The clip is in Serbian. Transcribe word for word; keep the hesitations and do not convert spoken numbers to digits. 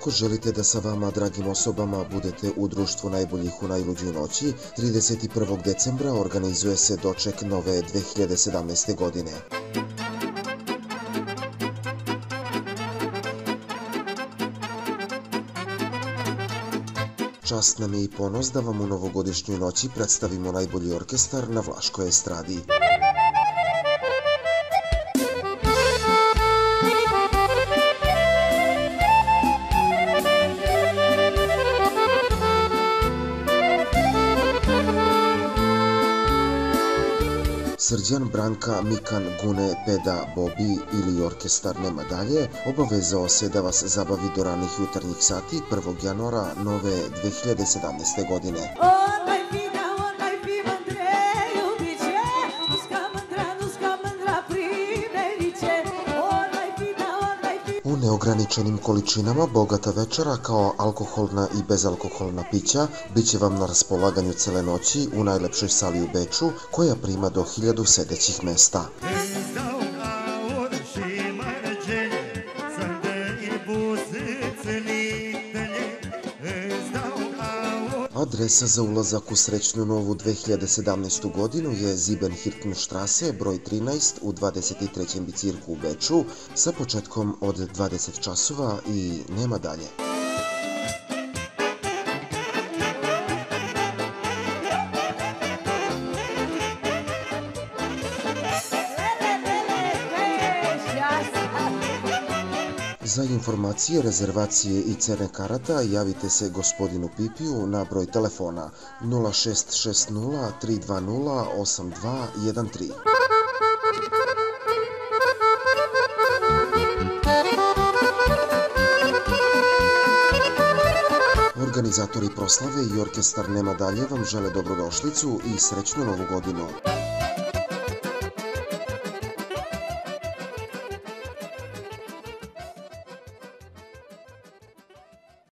Ako želite da sa vama, dragim osobama, budete u društvu najboljih u najluđoj noći, trideset prvog decembra organizuje se doček nove dve hiljade sedamnaeste godine. Čast nam je i ponos da vam u novogodišnjoj noći predstavimo najbolji orkestar na vlaškoj estradi. Srđan, Branka, Mikan, Gune, Peda, Bobi ili orkestar Nema dalje obavezao se da vas zabavi do ranih jutarnjih sati prvog januara nove dve hiljade sedamnaeste godine. U neograničenim količinama bogata večera kao alkoholna i bezalkoholna pića bit će vam na raspolaganju cele noći u najlepšoj sali u Beču, koja prima do hiljadu sedećih mesta. Adresa za ulazak u srećnu novu dve hiljade sedamnaestu godinu je Siebenhirtenstrasse, broj trinaest u dvadeset trećem bicirku u Beču, sa početkom od dvadeset časova i nema dalje. Za informacije, rezervacije i cene karata javite se gospodinu Pipiju na broj telefona nula šest šest nula tri dva nula osam dva jedan tri. Organizatori proslave i orkestar Nema dalje vam žele dobrodošlicu i srećnu novu godinu.